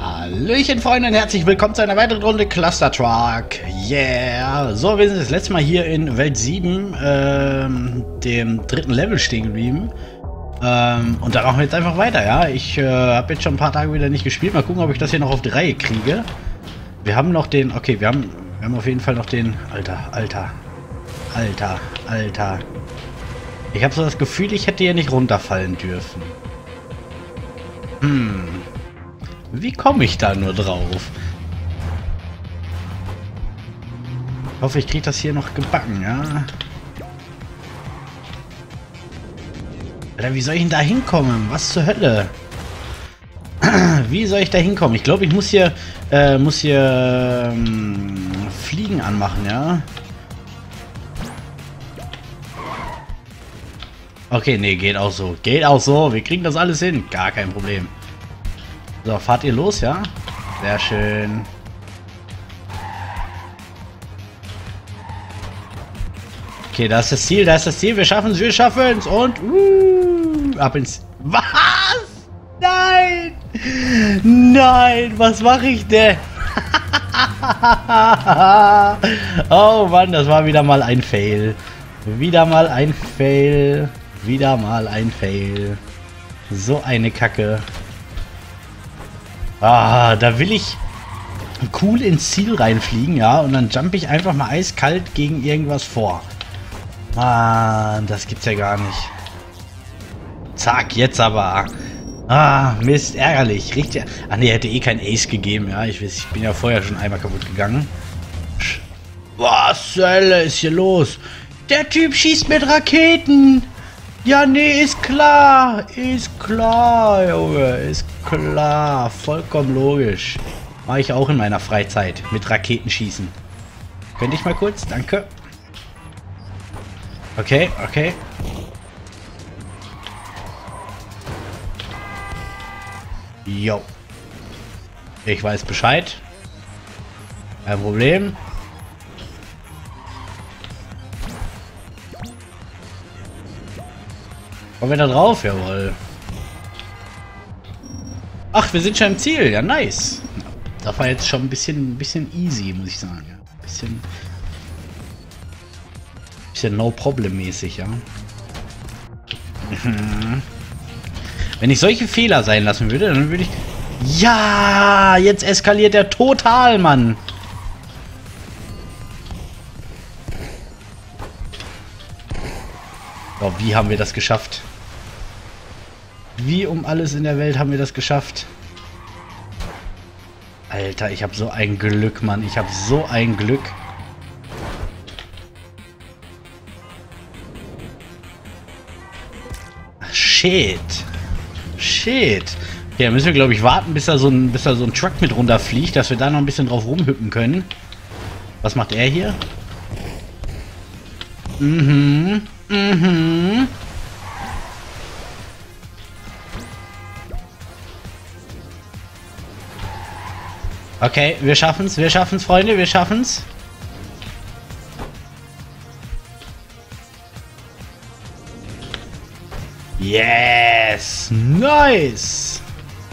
Hallöchen Freunde und herzlich willkommen zu einer weiteren Runde Cluster Truck. Yeah! So, wir sind das letzte Mal hier in Welt 7, dem dritten Level stehen geblieben. Und da machen wir jetzt einfach weiter, ja. Ich habe jetzt schon ein paar Tage wieder nicht gespielt. Mal gucken, ob ich das hier noch auf die Reihe kriege. Wir haben noch den, okay, wir haben auf jeden Fall noch den, Alter. Ich habe so das Gefühl, ich hätte hier nicht runterfallen dürfen. Wie komme ich da nur drauf? Ich hoffe, ich kriege das hier noch gebacken, ja? Alter, wie soll ich denn da hinkommen? Was zur Hölle? Wie soll ich da hinkommen? Ich glaube, ich muss hier Fliegen anmachen, ja? Okay, nee, geht auch so. Geht auch so. Wir kriegen das alles hin. Gar kein Problem. So, fahrt ihr los, ja? Sehr schön. Okay, da ist das Ziel, Wir schaffen es, Und ab ins... Was? Nein! Nein, was mache ich denn? Oh Mann, das war wieder mal ein Fail. Wieder mal ein Fail. So eine Kacke. Ah, da will ich cool ins Ziel reinfliegen, ja, und dann jump ich einfach mal eiskalt gegen irgendwas vor. Mann, das gibt's ja gar nicht. Zack, jetzt aber. Ah, Mist, ärgerlich. Richtig. Ach nee, hätte eh kein Ace gegeben, ja. Ich bin ja vorher schon einmal kaputt gegangen. Was zur Hölle ist hier los? Der Typ schießt mit Raketen. Ja, nee, ist klar, Junge, ist klar, vollkommen logisch. Mache ich auch in meiner Freizeit, mit Raketen schießen. Könnte ich mal kurz? Danke. Okay. Jo. Ich weiß Bescheid. Kein Problem. Kommen wir da drauf? Jawohl. Ach, wir sind schon im Ziel. Ja, nice. Das war jetzt schon ein bisschen easy, muss ich sagen. Ja. Bisschen No-Problem-mäßig, ja. Wenn ich solche Fehler sein lassen würde, dann würde ich... Ja, jetzt eskaliert er total, Mann. Oh, wie haben wir das geschafft? Wie um alles in der Welt haben wir das geschafft? Alter, ich habe so ein Glück, Mann. Ich habe so ein Glück. Ach, shit. Okay, dann müssen wir, glaube ich, warten, bis da so ein Truck mit runterfliegt, dass wir da noch ein bisschen drauf rumhüppen können. Was macht er hier? Okay, wir schaffen's, Freunde, wir schaffen's. Yes! Nice!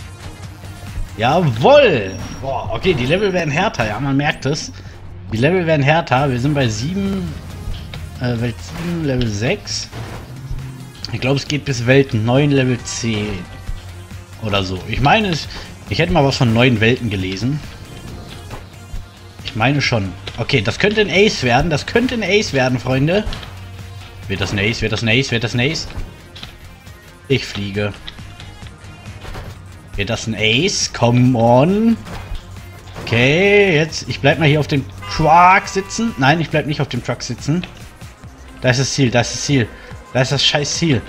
Jawohl! Boah, okay, die Level werden härter, ja, man merkt es. Die Level werden härter, wir sind bei 7, Welt 7, Level 6. Ich glaube, es geht bis Welt 9, Level 10. Oder so. Ich meine, ich hätte mal was von 9 Welten gelesen. Ich meine schon. Okay, das könnte ein Ace werden. Freunde. Wird das ein Ace? Ich fliege. Wird das ein Ace? Come on. Okay, jetzt. Ich bleib mal hier auf dem Truck sitzen. Nein, ich bleib nicht auf dem Truck sitzen. Da ist das Ziel. Da ist das scheiß Ziel.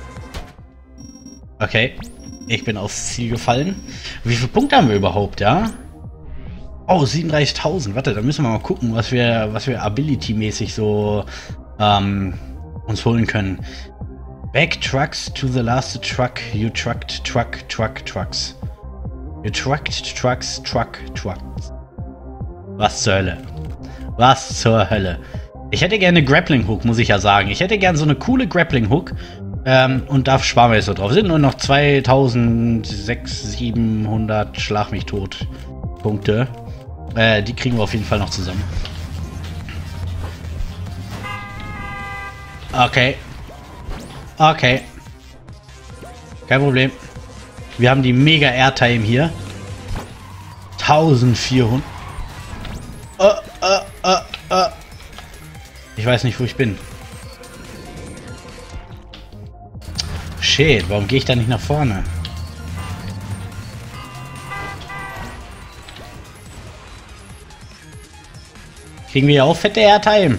Okay. Ich bin aufs Ziel gefallen. Wie viele Punkte haben wir überhaupt, ja? Oh, 37.000. Warte, da müssen wir mal gucken, was wir Ability-mäßig so uns holen können. Back trucks to the last truck. You trucked trucks. You trucked trucks. Was zur Hölle? Ich hätte gerne Grappling Hook, muss ich ja sagen. Ich hätte gerne so eine coole Grappling Hook. Und da sparen wir jetzt so drauf. Sind nur noch 2600, schlag mich tot Punkte. Die kriegen wir auf jeden Fall noch zusammen. Okay. Okay. Kein Problem. Wir haben die mega Airtime hier. 1400. Ich weiß nicht, wo ich bin. Shit, warum gehe ich da nicht nach vorne? Kriegen wir ja auch fette Airtime.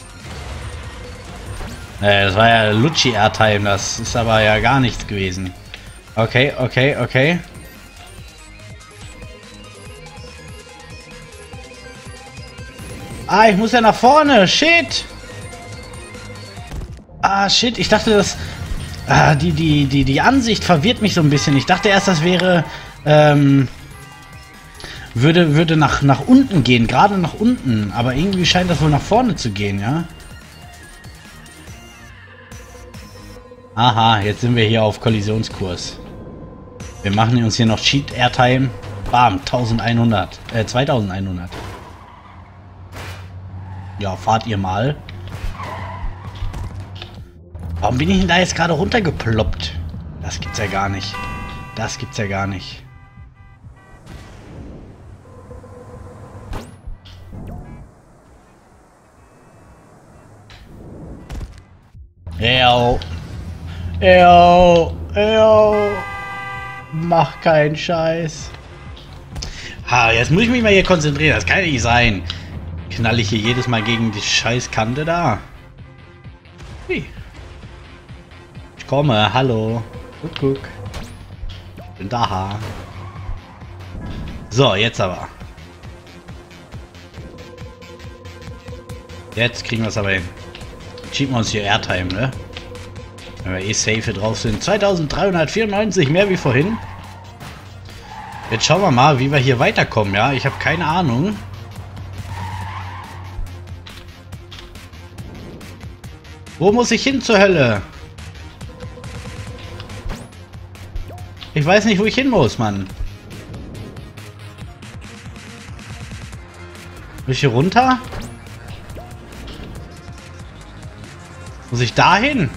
Das war ja Lucci Airtime, das ist aber ja gar nichts gewesen. Okay, okay, okay. Ah, ich muss ja nach vorne. Shit. Ah, shit. Ich dachte, das... Ah, die Ansicht verwirrt mich so ein bisschen. Ich dachte erst, das wäre... würde nach unten gehen. Gerade nach unten. Aber irgendwie scheint das wohl nach vorne zu gehen, ja? Aha, jetzt sind wir hier auf Kollisionskurs. Wir machen uns hier noch Cheat Airtime. Bam, 1100. 2100. Ja, fahrt ihr mal. Warum bin ich denn da jetzt gerade runtergeploppt? Das gibt's ja gar nicht. Das gibt's ja gar nicht. Ew. Ew. Ew. Mach keinen Scheiß. Ha, jetzt muss ich mich mal hier konzentrieren. Das kann ja nicht sein. Knall ich hier jedes Mal gegen die Scheißkante da. Hey. Ich komme, hallo. Guck. Bin da. So, jetzt aber. Jetzt kriegen wir es aber hin. Schieben wir uns hier Airtime, ne? Wenn wir eh safe hier drauf sind. 2394, mehr wie vorhin. Jetzt schauen wir mal, wie wir hier weiterkommen, ja? Ich habe keine Ahnung. Wo muss ich hin zur Hölle? Ich weiß nicht, wo ich hin muss, Mann. Muss ich hier runter? Muss ich da hin?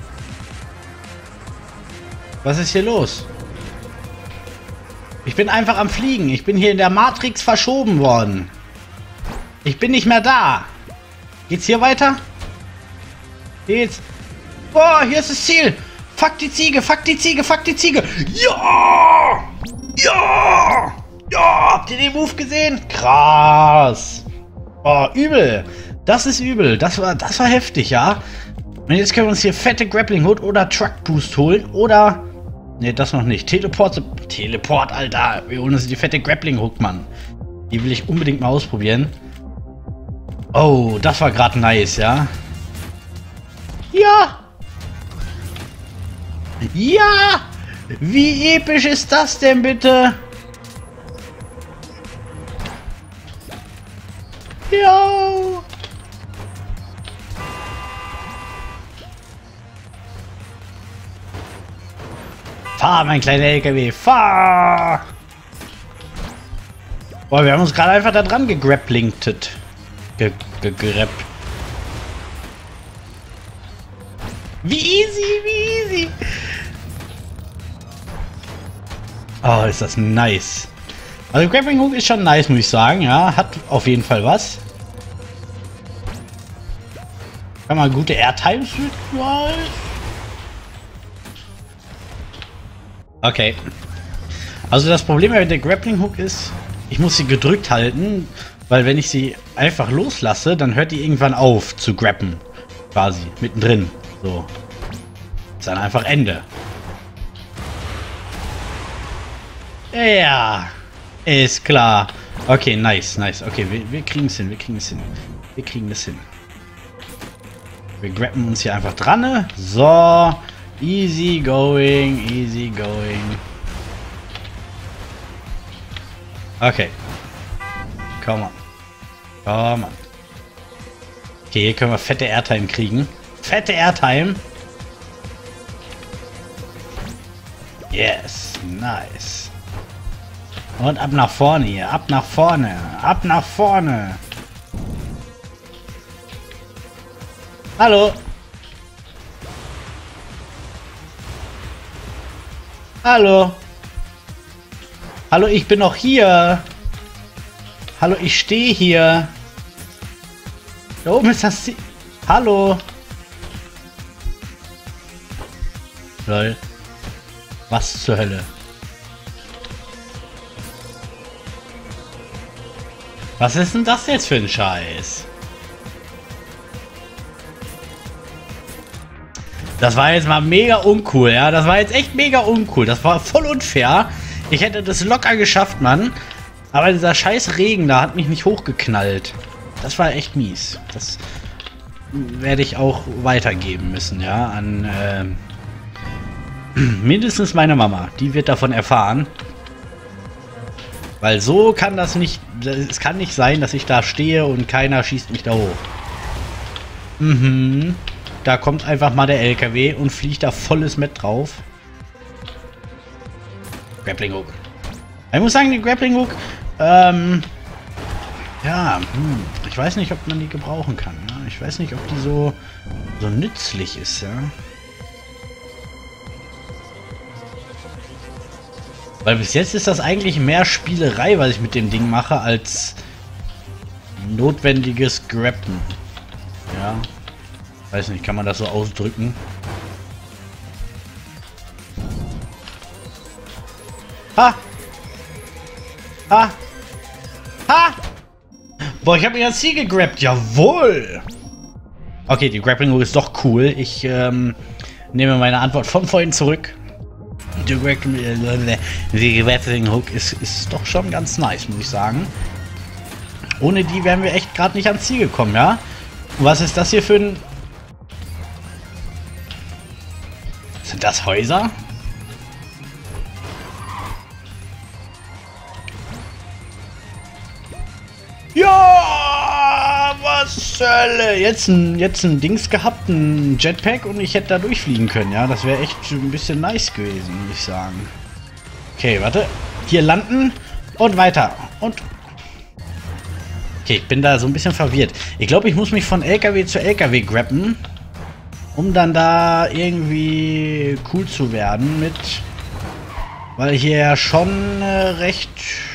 Was ist hier los? Ich bin einfach am Fliegen. Ich bin hier in der Matrix verschoben worden. Ich bin nicht mehr da. Geht's hier weiter? Geht's? Boah, hier ist das Ziel. Fuck die Ziege, fuck die Ziege, fuck die Ziege. Ja! Ja! Ja! Habt ihr den Move gesehen? Krass. Oh, übel. Das ist übel. Das war heftig, ja? Und jetzt können wir uns hier fette Grappling Hook oder Truck Boost holen. Oder... Ne, das noch nicht. Teleport, Alter. Wir holen uns die fette Grappling Hook, Mann. Die will ich unbedingt mal ausprobieren. Oh, das war gerade nice, ja? Ja! Ja! Wie episch ist das denn bitte? Ja! Fahr, mein kleiner LKW, fahr! Boah, wir haben uns gerade einfach da dran gegrapplingtet. Gegrappt. Wie easy. Oh, ist das nice. Also Grappling Hook ist schon nice, muss ich sagen. Ja, hat auf jeden Fall was. Kann man gute Airtimes mit. Okay. Also das Problem mit der Grappling Hook ist, ich muss sie gedrückt halten, weil wenn ich sie einfach loslasse, dann hört die irgendwann auf zu grappen. Quasi, mittendrin. So. Ist dann einfach Ende. Ja. Ist klar. Okay, nice. Okay, wir kriegen es hin, wir kriegen das hin. Wir grappen uns hier einfach dran, ne? So. Easy going. Okay. Come on. Okay, hier können wir fette Airtime kriegen. Fette Airtime. Yes, nice. Und ab nach vorne hier, ab nach vorne, ab nach vorne. Hallo. Hallo. Hallo, ich bin noch hier. Hallo, ich stehe hier. Da oben ist das Ziel. Hallo. Lol. Was zur Hölle? Was ist denn das jetzt für ein Scheiß? Das war jetzt mal mega uncool, ja. Das war jetzt echt mega uncool. Das war voll unfair. Ich hätte das locker geschafft, Mann. Aber dieser scheiß Regen da hat mich nicht hochgeknallt. Das war echt mies. Das werde ich auch weitergeben müssen, ja. An mindestens meine Mama. Die wird davon erfahren. Weil so kann das nicht... Es kann nicht sein, dass ich da stehe und keiner schießt mich da hoch. Mhm. Da kommt einfach mal der LKW und fliegt da volles Met drauf. Grappling Hook. Ich muss sagen, die Grappling Hook, ja, ich weiß nicht, ob man die gebrauchen kann. Ja? Ich weiß nicht, ob die so nützlich ist, ja. Weil bis jetzt ist das eigentlich mehr Spielerei, was ich mit dem Ding mache, als notwendiges Grappen. Ja. Weiß nicht, kann man das so ausdrücken? Ha! Ha! Ha! Boah, ich habe mir das Ziel gegrappt. Jawohl! Okay, die Grappling Hook ist doch cool. Ich nehme meine Antwort von vorhin zurück. Die Grappling Hook ist doch schon ganz nice, muss ich sagen. Ohne die wären wir echt gerade nicht ans Ziel gekommen, ja? Und was ist das hier für ein... Sind das Häuser? Ja, was zur Hölle? Jetzt ein Dings gehabt, ein Jetpack und ich hätte da durchfliegen können, ja? Das wäre echt ein bisschen nice gewesen, muss ich sagen. Okay, warte. Hier landen und weiter. Und... Okay, ich bin da so ein bisschen verwirrt. Ich glaube, ich muss mich von LKW zu LKW grappen, um dann da irgendwie cool zu werden mit... Weil hier ja schon recht...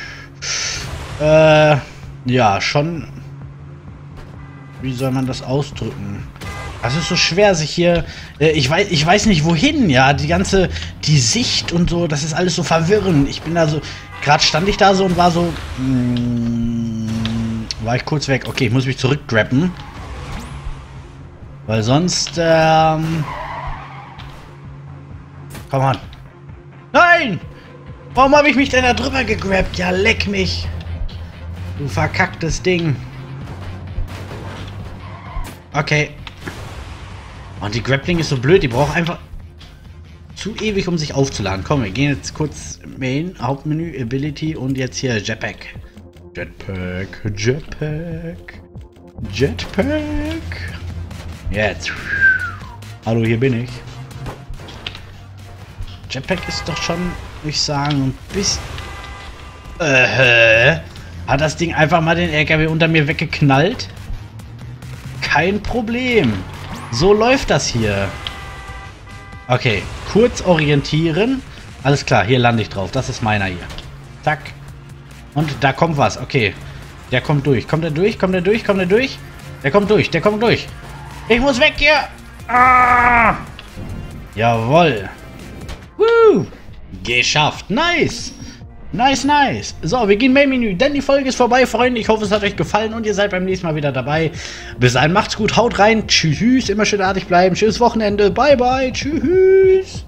ja, schon... Wie soll man das ausdrücken? Das ist so schwer, sich hier... ich weiß nicht, wohin, ja. Die Sicht und so, das ist alles so verwirrend. Ich bin da so... Gerade stand ich da so und war so... war ich kurz weg. Okay, ich muss mich zurückgrappen. Weil sonst, Komm on. Nein! Warum habe ich mich denn da drüber gegrabt? Ja, leck mich. Du verkacktes Ding. Okay. Und die Grappling ist so blöd. Die braucht einfach zu ewig, um sich aufzuladen. Komm, wir gehen jetzt kurz Main, Hauptmenü, Ability und jetzt hier Jetpack. Jetpack. Jetzt. Hallo, hier bin ich. Jetpack ist doch schon, würde ich sagen, ein bisschen... Hat das Ding einfach mal den LKW unter mir weggeknallt? Kein Problem. So läuft das hier. Okay, kurz orientieren. Alles klar, hier lande ich drauf. Das ist meiner hier. Zack. Und da kommt was. Okay. Der kommt durch. Kommt er durch? Kommt er durch? Kommt er durch? Der kommt durch. Der kommt durch. Ich muss weg hier. Ah! Jawohl. Woo! Geschafft. Nice. Nice. So, wir gehen Main-Menü, denn die Folge ist vorbei, Freunde. Ich hoffe, es hat euch gefallen und ihr seid beim nächsten Mal wieder dabei. Bis dahin, macht's gut, haut rein. Tschüss. Immer schön artig bleiben. Schönes Wochenende. Bye, bye. Tschüss.